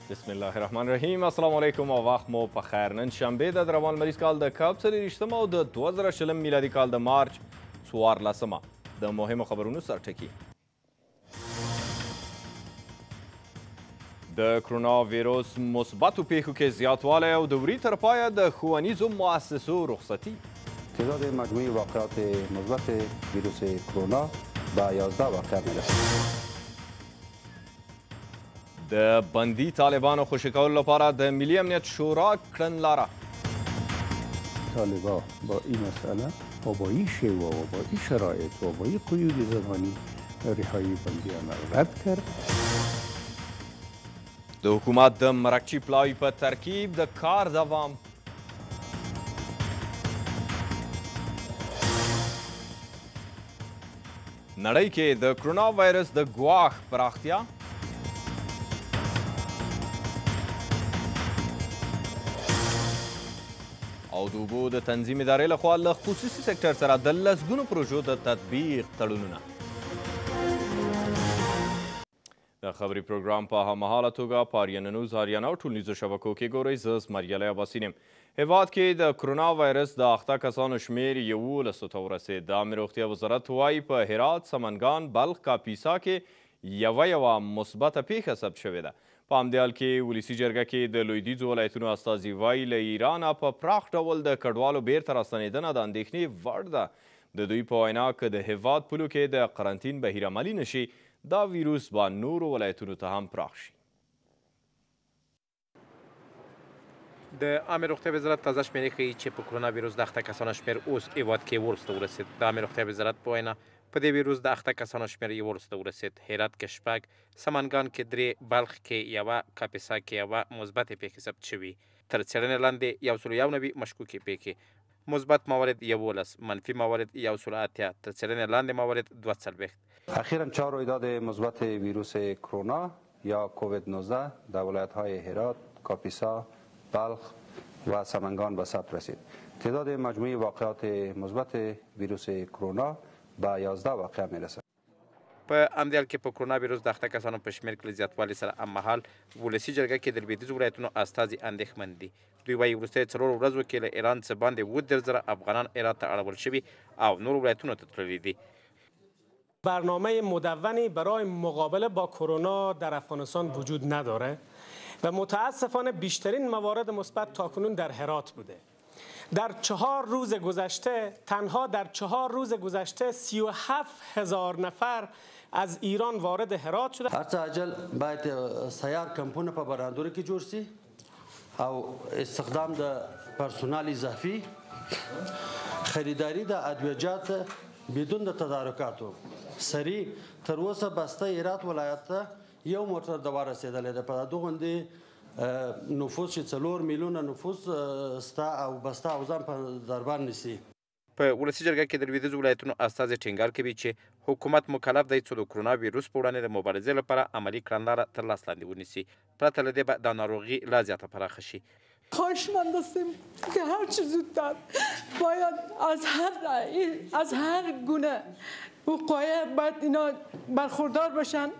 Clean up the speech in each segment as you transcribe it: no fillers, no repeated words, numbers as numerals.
بسم الله الرحمن الرحیم. السلام علیکم او وخت مو په خیر. نن شنبه د روان مریض کال د کب 23 او د 2020 میلادي کال د مارچ 14 د مهمو خبرونو سرټکی. د کرونا ویروس مثبتو پیښو کې زیاتوالی او د وري تر پایه د ښوونیزو مؤسسو رخصتي. تعداد مجموعی واقعات مثبت ویروس کرونا به 11 واقعه میرسد. د بندي طالبانو خوشي کولو لپاره د ملي امنیت شورا کړنلاره. طالبان با این مسئله و با این شیوه و با این شرایط و با این قیود زمانی رهایی بندیان را رد کرد. د حکومت د مرکچی پلاوی په ترکیب د کار دوام. نړۍ کې د کرونا وایرس د ګواښ پراختیا. او د اوبو د تنظیم ادارې لخوا له خصوصي سکتر سره د لسګونو پروژو د تطبیق تړونونه. د خبري پروګرام په هممهاله توګه په آریانانوز، آریانا او ټولنیزو شبکو کې ګورئ. زه زمریالی عباسي یم. هیواد کې د کرونا وایرس د اخته کسانو شمیر 11 ته ورسېد. د عامې روغتیا وزارت وایي په هرات، سمنګان، بلخ، کاپیسا کې یوه مثبته پیښه ثبت شوې ده. په همدې حال کې ولسي جرګه کې د لویدیځو ولایتونو استازي وایي له ایرانه په پراخ ډول د کډوالو بیرته راستنېدنه د اندېښنې وړ ده. د دوی په وینا که د هیواد پولو کې د قرنطین بهیر عملي نشي، دا ویروس به نورو ولایتونو ته هم پراخ شي. د عامې روغتیا وزارت تازه شمېرې ښیي چې په کرونا ویروس د اخته کسانو شمېر اوس هیواد کې 11 ته ورسېد. د عامې روغتیا وزارت په وینا په دې ویروس د اخته کسانو شمېر 11 ته ورسېد. هرات کې 6، سمنګان کې 3، بلخ کې 1، کاپیسا کې 1 مثبتې پیښې ثبت شوي. تر څېړنې لاندې 190 مشکوکې پیښې، مثبت موارد 11، منفي موارد 180، تر څېړنې لاندې موارد 42. اخیراً 4 رویداد مثبت ویروس کرونا یا کووید 19 در ولایت‌های هرات، کاپیسا، بلخ و سمنگان به ثبت رسید. تعداد مجموعی واقعات مثبت ویروس کرونا به 11 واقعه میرسد. په همدې حال کې په کرونا ویروس د اخته کسانو په شمېر کې له زیاتوالي سره هممهال ولسي جرګه کې د لویدیځو ولایتونو استازي اندېښمن دي. دوی وایي وروستیو 4 ورځو کې له ایران څخه باندې 30,000 افغانان هرات ته اړول شوي او نورو ولایتونو ته تللي دي. برنامه مدونی برای مقابله با کرونا در افغانستان وجود نداره و متاسفانه بیشترین موارد مثبت تاکنون در هرات بوده. در 4 روز گذشته، تنها در 4 روز گذشته 37,000 نفر از ایران وارد هرات شده. هرچه عجل باید سیار کمپونه په براندورو کې جوړ سي او استخدام د پرسونال اضافي، خریداری د ادویجات بدون د تدارکاتو. سریع تر اوسه بسته هرات ولایت ته 1 موټر د ورسېدلی ده. په دغوندې نفوس چې 4 میلیونه نفوس ستا او بسته اوزان په دربار نیسي. په ولسي جرګه کې د لویدیځو ولایتونو استازي ټینګار کوي چې حکومت مکلف دی چې د کرونا ویروس په وړاندې د مبارزې لپاره عملي کړنلاره تر لاس لاندې ونیسي. پرته له دې به دا ناروغي لا زیاته پراخه شي. خواهشمند هستیم که هر چه زودتر باید از هر گونه وقایع باید اینا برخوردار باشن،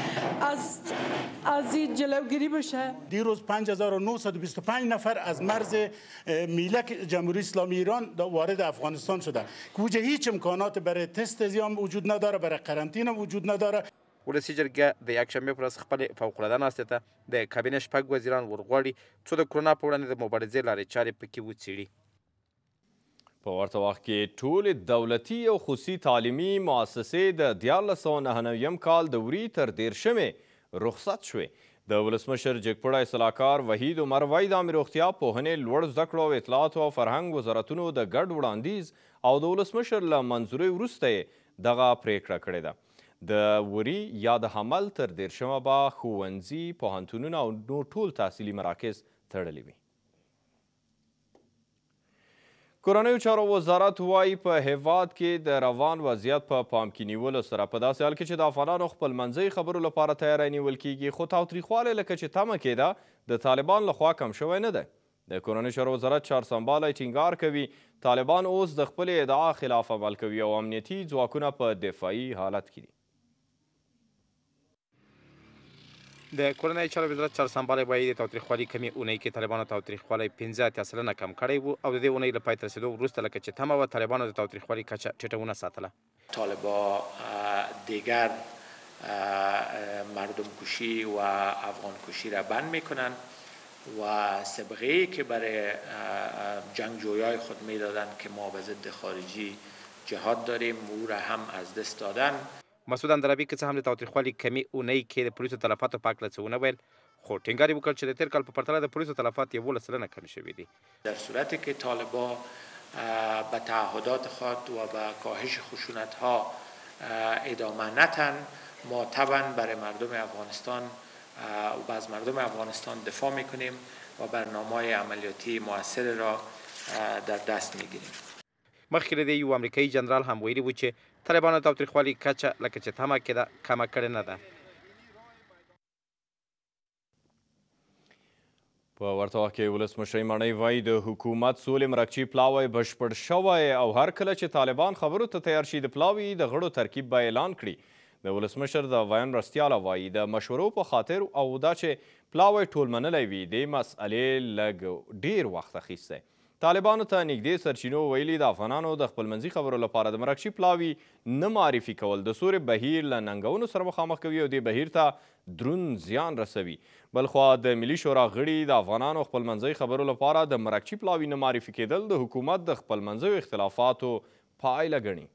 از این جلوگیری بشه. دیروز 5925 نفر از مرز میلک جمهوری اسلامی ایران وارد افغانستان شده که وجه هیچ امکانات برای تست زیام وجود نداره، برای قرنطینه وجود نداره. ولسي جرګه د یکشنبې پر ورځ خپلې فوقالعاده ناستې ته د کابینې 6 وزیران ورغواړي څو د کرونا په وړاندې د مبارزې لارې چارې پکې وڅېړي. په ورته وخت کې ټولې دولتي او خصوصي تعلیمي مؤسسې د 1999 کال د وري تر 13 رخصت شوې. د ولسمشر جګپړی صلاحکار وحید عمر وایي د عامې روغتیا، پوهنې، لوړ زده کړو او اطلاعاتو او فرهنګ وزارتونو د ګډ وړاندیز او د ولسمشر له منظورۍ وروسته یې دغه پریکړه کړې ده. د وري یا د حمل تر 13 به ښوونځي، پوهنتونونه او نور ټول تحصیلي مراکز تړلي وي. کورنیو چارو وزارت وایي په هیواد کې د روان وضعیت په پام کې نیولو سره په داسې حال کې چې د افغانانو خپلمنځي خبرو لپاره تیاری نیول کیږي، خو تاوتریخوالی لکه چې تمه کېده د طالبان لخوا کم شوی نه دی. د کورنیو چارو وزارت چارسنبالی ټینګار کوي طالبان اوس د خپلې ادعا خلاف عمل کوي او امنیتي ځواکونه په دفاعي حالت کې دي. د کورنۍ چارو وزارت چارسمبالی وایي د تاوتریخوالي کمې اونۍ کې طالبانو تاوتریخوالی 15 کم کړی و او د دې اونۍ له پای ته رسېدو وروسته لکه چې تمه وه طالبانو د تاوتریخوالي کچه ټیټونه ساتله. طالبا دیگر مردم کشی و افغان کشی را بند میکنن و سابقه‌ای که برای جنگجویای خود میدادند که ما به ضد خارجی جهاد داریم او را هم از دست دادن. مسعود اندرابي که څه هم د تاوتریخوالي کمې اونۍ کې د پولیسو تلفاتو په هکله څه ونه ویل، خو ټینګار یې وکړ چې د تېر کال په پرتله د پولیسو تلفات 11 سلنه کم شوي دي. در صورتی که طالبا به تعهدات خود و به کاهش خشونت‌ها ادامه ندهند ما طبعا برای مردم افغانستان و از مردم افغانستان دفاع میکنیم و برنامه‌های عملیاتی مؤثر را در دست میگیریم. مخکې له دې یو امریکایي جنرال هم ویلي و چې طالبانو تاوتریخوالي کچه لکه چې تمه کېده کمه کړې نه ده. په ورته وخت کې ولسمشر ماڼۍ وایي د حکومت سولې مرکچي پلاوی بشپړ شوی او هر کله چې طالبان خبرو ته تیار شي د پلاوي د غړو ترکیب به اعلان کړي. د ولسمشر د ویان مرستیاله وایي د مشورو په خاطر او دا چې پلاوی ټول منلی وي دې مسئلې لږ ډیر وخت اخیستی. طالبانو ته نږدې سرچینو ویلي د افغانانو د خپلمنځي خبرو لپاره د مرکچي پلاوي نه معرفي کول د سورې بهیر له ننګونو سره مخامخ کوي او دې بهیر ته دروند زیان رسوي. بلخوا د ملي شورا غړي د افغانانو خپلمنځي خبرو لپاره د مرکچي پلاوي نه معرفي کېدل د حکومت د خپلمنځیو اختلافاتو پایله ګڼي.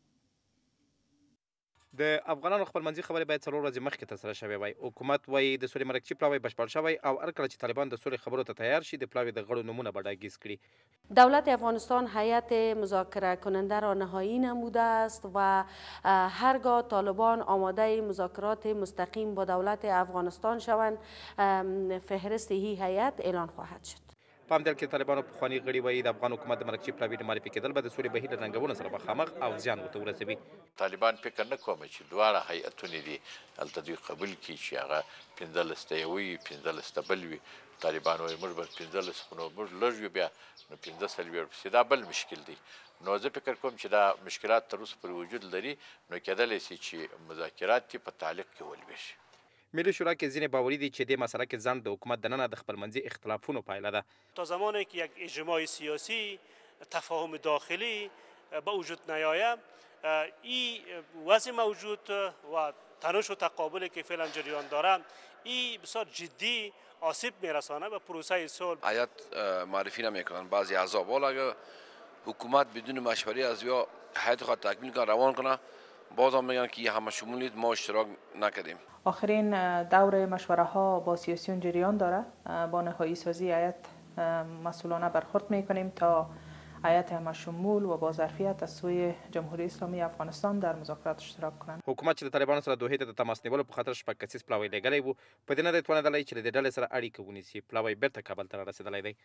د افغانانو خپلمنځي خبرې باید 4 ورځې مخکې ترسره شوې وای. حکومت وایي د سولې مرکچي پلاوی بشپړ شوی او هر کله چې طالبان د سولې خبرو ته تیار شي د پلاوی د غړو نمونه به ډاګیز کړي. دولت افغانستان هیئت مذاکره کننده را نهایی نموده است و هرگاه طالبان آماده مذاکرات مستقیم با دولت افغانستان شوند فهرست این هیئت اعلان خواهد شد. په همدې کې طالبانو پخواني غړي وایي د افغان حکومت د مرکچي پلاوي نه معرفي کېدل به د سولې بهیر له ننګونو سره مخامخ او زیان ورته ورسوي. طالبان فکر نه کوم چې دواړه هیئتونه دي هلته دوی قبول کړي چې هغه 15 ته یو وي 15 ته بل وي. طالبان وایي موږ به 15 خو نو موږ لږ یو بیا نو 15 سلوي ورپسې دا بل مشکل دی. نو زه فکر کوم چې دا مشکلات تر اوسه پورې وجود لري نو کېدلی شي چې مذاکرات یې په تعلیق کې ولوي شي. ملی شورا کې ځینې باوري دي چې دې مسئله کې ځنډ د حکومت دننه د خپلمنځي اختلافونو پایله ده. تا زمانی که یک اجماع سیاسی تفاهم داخلی به وجود نیاید این وضع موجود و تنش و تقابلی که فعلا جریان دارند این بسیار جدی آسیب میرسانه به پروسه صلح. هیئت معرفی نمیکنن بعضی اعضا والا اگر حکومت بدون مشوره از یا هیئت خود تکمیل کنه روان کنه باز هم میگن که همه شمولیت ما اشتراک نکردیم. آخرین دور مشوره ها با سیاسیون جریان داره. با نهایی سازی هیئت مسئولانه برخورد میکنیم تا هیئت همه شمول و با ظرفیت از سوی جمهوری اسلامی افغانستان در مذاکرات اشتراک کنند. حکومت چې د طالبانو سره دوحې ته د تماس نیولو په خاطر شپږ کسیز پلاوی لېږلی و په دې نه دی توانېدلی چې له دې ډلې سره اړیکه ونیسي. پلاوی بیرته کابل ته رارسېدلی دی.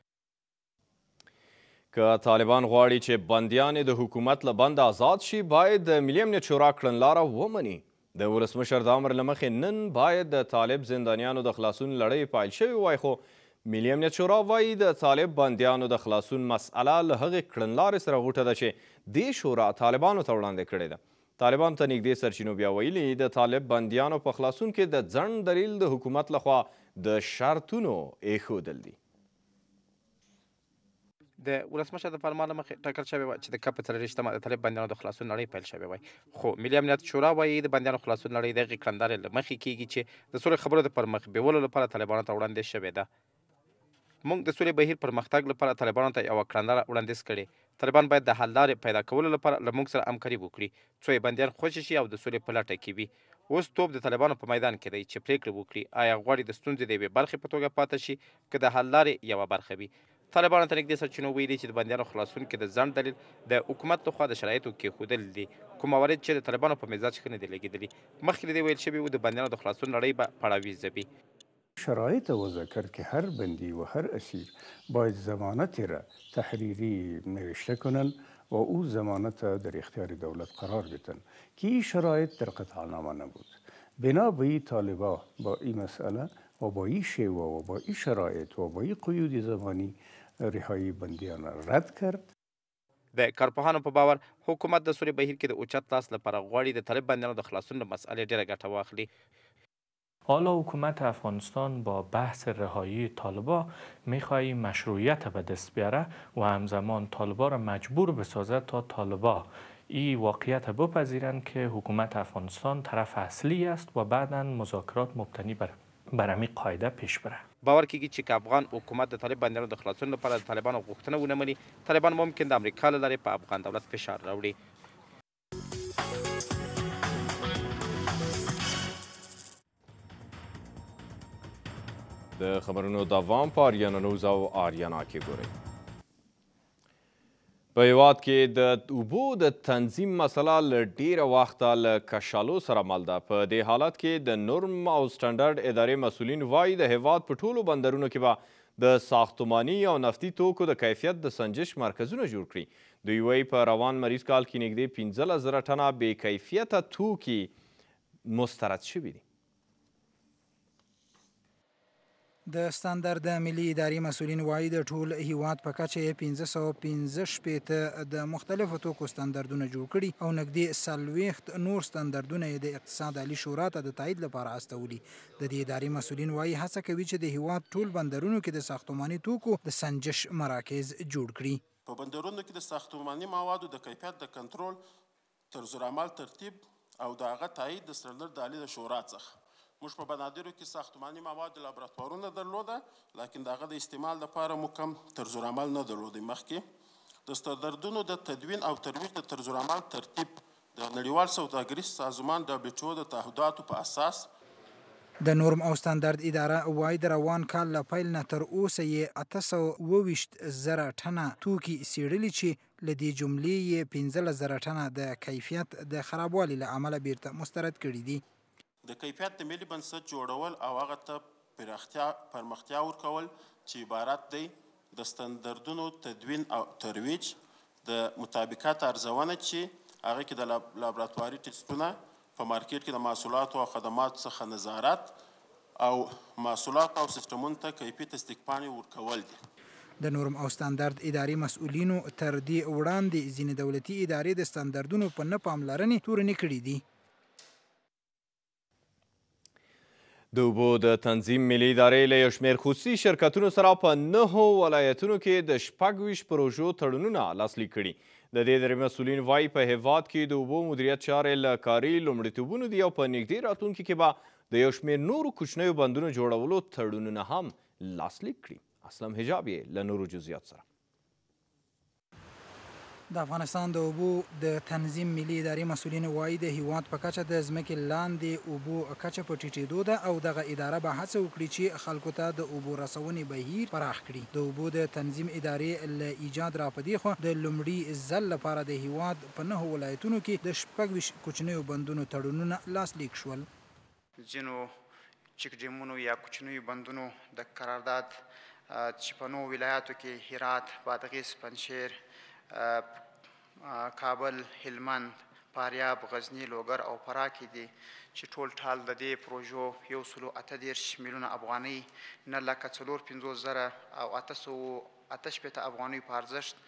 که طالبان غواړي چې بندیان د حکومت له بند آزاد شي باید د ملي امنیت شورا کړنلاره ومني. د ولسمشر د امر له مخې نن باید د طالب زندانیانو د خلاصون لړۍ پیل شوې وای خو ملي امنیت شورا وایي د طالب بندیانو د خلاصون مسئله له هغې کړنلارې سره غوټه ده چې دې شورا طالبانو ته وړاندې کړې ده. طالبانو ته نږدې سرچینو بیا ویلي د طالب بندیانو په خلاصون کې د ځنډ دلیل د حکومت لخوا د شرطونو ایښودل دي. د ولسمشر د فرمان له مخې ټاکل شوې وه چې د کال په 40 د طالب بندیانو د خلاصون لړۍ پیل شوې وای خو ملي امنیت شورا وایي د بندیانو خلاصون لړۍ د هغې کړندارې له مخې کیږي چې د سولې خبرو د پرمخ بیولو لپاره طالبانو ته وړاندیز شوې ده. موږ د سولې بهیر پرمختګ لپاره طالبانو ته یوه کړنداره وړاندیز کړې. طالبان باید د حل لارې پیدا کولو لپاره له موږ سره همکاري وکړي څو یې بندیان خوشې شي او د سولې په لټه کې وي. اوس توپ د طالبانو په میدان کې دی چې پرېکړه وکړي آیا غواړي د ستونزې د یوې برخې په توګه پاتې شي که د حل لارې یوه برخه وي. طالبانو ته نږدې سرچینو ویلي چې د بندیانو خلاصون کې د ځنډ دلیل د حکومت لخوا د شرایطو کېښودل دي کوم موارد چې د طالبانو په مزاج ښه نه دي لګېدلي. مخکې له دې ویل شوي وو د بندیانو د خلاصون لړۍ به پړاویزه وي. شرایط وضع کرد که هر بندی و هر اسیر باید ضمانتی را تحریری نوشته کنند و او ضمانت در اختیار دولت قرار بدن که این شرایط در قطعنامه نبود. بنا به این طالبا با این مسئله و با این شیوه و با این شرایط و با این قیود زمانی رهایی بندیان رد کرد. د کارپوهانو په باور حکومت د سولې بهیر کې د اوچت لاس لپاره غواړي د طالب بندیانو د خلاصون له مسئلې ډېره ګټه واخلي. حالا حکومت افغانستان با بحث رهایی طالبا میخواهی مشروعیت به دست بیاره و همزمان طالبا را مجبور بسازد تا طالبا این واقعیت بپذیرند که حکومت افغانستان طرف اصلی است و بعدا مذاکرات مبتنی بر همین قاعده پیش بره. باور کیږي چې افغان حکومت د طالب بندیانو د خلاصون لپاره د طالبانو غوښتنه ونه مني، طالبان ممکن د امریکا له لارې په افغان دولت فشار راوړي. د خبرونو دوام په آریانانوز او آریانا کې ګورئ. په هیواد کې د اوبو د تنظیم مسله له ډیره وخته له کشالو سره مل ده. په دې حالت کې د نورم او سټنډرډ ادارې مسؤلین وایي د هیواد په ټولو بندرونو کې به د ساختماني او نفتي توکو د کیفیت د سنجش مرکزونه جوړ کړي. دوی وایي په روان مریض کال کې نږدې 15,000 ټنه بې کیفیته توکي مسترد شوي دي. د ستاندرد ملي ادارې مسؤلین وایي د ټول هیواد په کچه یې 1515 د مختلفو توکو ستاندردونه جوړ کړي او نږدې 40 نور ستاندردونه یې د اقتصاد عالي شورا ته د تایید لپاره استولي. د دې ادارې مسؤلین وایي هڅه کوي چې د هیواد ټول بندرونو کې د ساختماني توکو د سنجش مراکز جوړ کړي. په بندرونو کې د ساختماني موادو د کیفیت د کنټرول طرزالعمل ترتیب او د هغه تایید د ستاندرد عالي شورا څخه. موږ په بنادرو کې ساختماني مواد لابراتوارونه درلوده، لیکن د هغه د استعمال لپاره مو کم طرزالعمل نه درلوده. مخکې د ستاندردونو د تدوین او ترویج د طرزالعمل ترتیب د نړیوال سوداګریز سازمان WTO د تعهداتو په اساس د نورم او ستاندرد اداره وایي د روان کال له پیل نه تر اوسه یې 820,000 ټنه توکي څېړلي چې له دې جملې یې 15,000 ټنه د کیفیت د خرابوالي له امله بیرته مسترد کړي دي. د کیفیت د ملي بنسټ جوړول او هغه ته پرمختیا ورکول چې عبارت دی د ستاندردونو تدوین او ترویج، د مطابقت ارزونه چې هغه کې د لابراتواري ټسټونه، په مارکیټ کې د محصولاتو او خدماتو څخه نظارت او محصولات او سیستمونو ته کیفیت استکپانې ورکول دي. د نورم او ستاندرد ادارې مسؤلینو تر دې وړاندې ځینې دولتي ادارې د ستاندردونو په نه پاملرنې تورنې کړي دي. د اوبو د تنظیم ملي ادارې له یو شمېر خصوصي شرکتونو سره په 9 ولایتونو کې د 26 پروژو تړونونه لاسلیک کړي. د دې ادارې مسؤلین وایي په هیواد کې د اوبو مدیریت چارې له کاري لومړیتوبونو دي او په نږدې راتلونکي کې به د یو شمېر نورو کوچنیو بندونو جوړولو تړونونه هم لاسلیک کړي. اسلم حجاب یې له نورو جزئیات سره. د افغانستان د اوبو د تنظیم ملي ادارې مسؤلین وایي د هیواد په کچه د ځمکې لاندې اوبو کچه په ټیټېدو ده او دغه اداره به هڅه وکړي چې خلکو ته د اوبو رسونې بهیر پراخ کړي. د اوبو د تنظیم ادارې له ایجاد را په دې خوا د لومړي ځل لپاره د هیواد په 9 ولایتونو کې د 26 کوچنیو بندونو تړونونه لاسلیک شول. ځینو چک ډیمونو یا کوچنیو بندونو د قرارداد چې په 9 ولایاتو کې هرات، بادغیس، پنجشیر، کابل، هلمند، فاریاب، غزنی، لوګر او فراه کې دي چې ټول ټال د دې پروژو 138 میلیونه افغانۍ 9,450,000 او 858 افغانۍ په ارزښت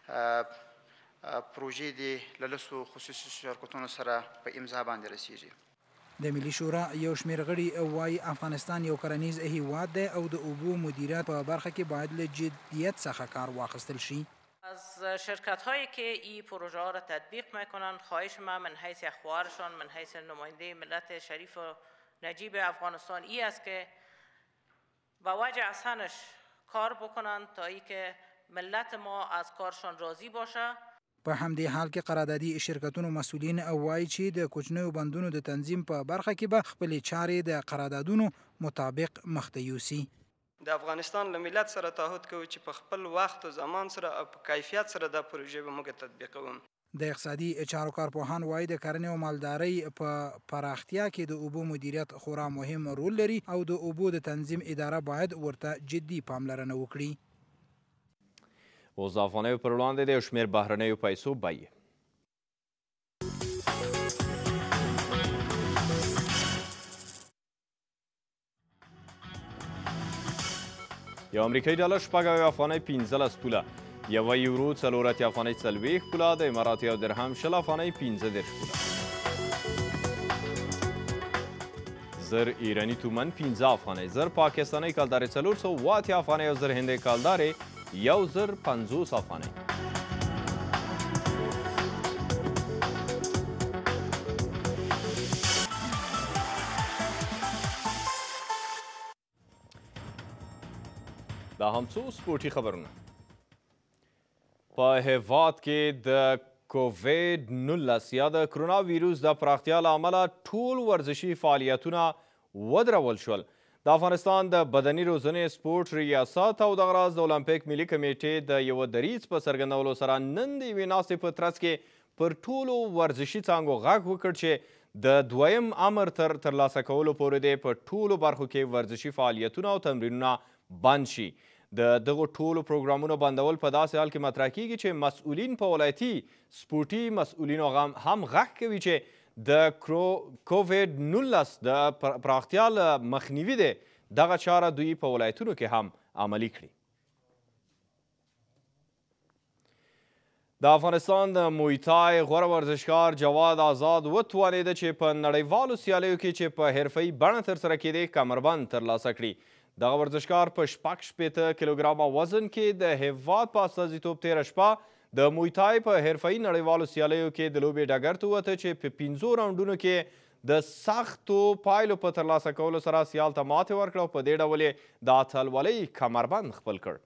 پروژې دي له 10 خصوصي شرکتونو سره په امضا باندې رسیږي. د ملي شورا یو شمېر غړي وایي افغانستان یو کرنیز هیواد دی او د اوبو مدیریت په برخه کې باید له جدیت څخه کار واخیستل شي. از شرکت هایی که این پروژه ها را تطبیق میکنن خواهش من حیث اخوارشان، من حیث نماینده ملت شریف و نجیب افغانستان ای است که با وجه احسنش کار بکنن تا ای که ملت ما از کارشان راضی باشه. په همدې حال کې قراردادي شرکتونو مسؤلین وایي چې د کوچنیو بندونو د تنظیم په برخه کې به خپلې چارې د قراردادونو مطابق مخته یوسي. د افغانستان له ملت سره تعهد کوو چې په خپل وخت او زمان سره او په کیفیت سره د پروژې به موږ تطبیقوو. د اقتصادي چارو کارپوهان وایي د کرنې او مالدارۍ په پراختیا کې د اوبو مدیریت خورا مهم رول لري او د اوبو د تنظیم اداره باید ورته جدي پاملرنه وکړي. اوس د افغانیو پر وړاندې د یو شمېر بهرنیو پیسو بیې. یو امریکایي ډالر 6 افغانۍ 15 پوله، یوه یورو 4 افغانۍ 40 پوله، د اماراتي یو درهم 20 افغانۍ 15 پوله. زر ایرانی تومن 15 افغانۍ، زر پاکستانۍ کلدارې 480 افغانۍ او زر هندۍ کلدارې 1050 افغانۍ. دا هم څو سپورټي خبرونه. په هیواد کې د کوویډ 19 یا د کرونا ویروس د پراختیا له امله ټول ورزشي فعالیتونه ودرول شول. د افغانستان د بدني روزنې سپورټ ریاست او دغه راز د اولمپیک ملي کمیټې د یوه دریځ په څرګندولو سره نن د یوې ناستې په ترڅ کې پر ټولو ورزشي څانګو غږ وکړ چې د دویم امر تر ترلاسه کولو پورې دی په ټولو برخو کې ورزشي فعالیتونه او تمرینونه بند شي. د دغو ټولو پروګرامونو بندول په داسې حال کې مطرح کیږي چې مسؤلین په ولایتي سپورټي مسؤلینو هم غږ کوي چې د کوویډ 19 د پراختیا له مخنیوي دی دغه چاره دوی په ولایتونو کې هم عملي کړي. د افغانستان د مویتای غوره ورزشکار جواد آزاد وتوانېده چې په نړیوالو سیالیو کې چې په حرفه‌ایي بڼه ترسره کېدې کمربند ترلاسه کړي. دغه ورزشکار په 66 کیلوګرامه وزن کې د هیواد په استازیتوب تېره شپه د مویتای په حرفه‌ایي نړیوالو سیالیو کې د لوبې ډګر ته ووته چې په 5 راونډونو کې د سختو پایلو په ترلاسه کولو سره سیال ته ماتې ورکړه او په دې ډول یې د اتلولۍ کمربند خپل کړ.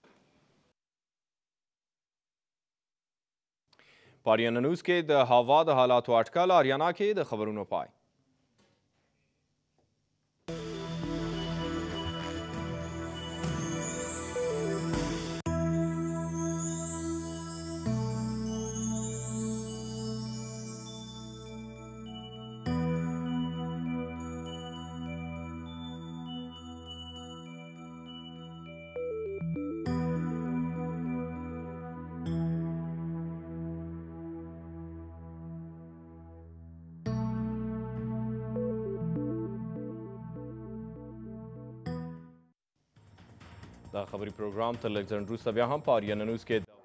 په آریانانوز کې د هوا د حالاتو اټکل، آریانا کې د خبرونو پای. دا خبري پروګرام تر لږ ځنډ وروسته بیا هم په آریانانوز کې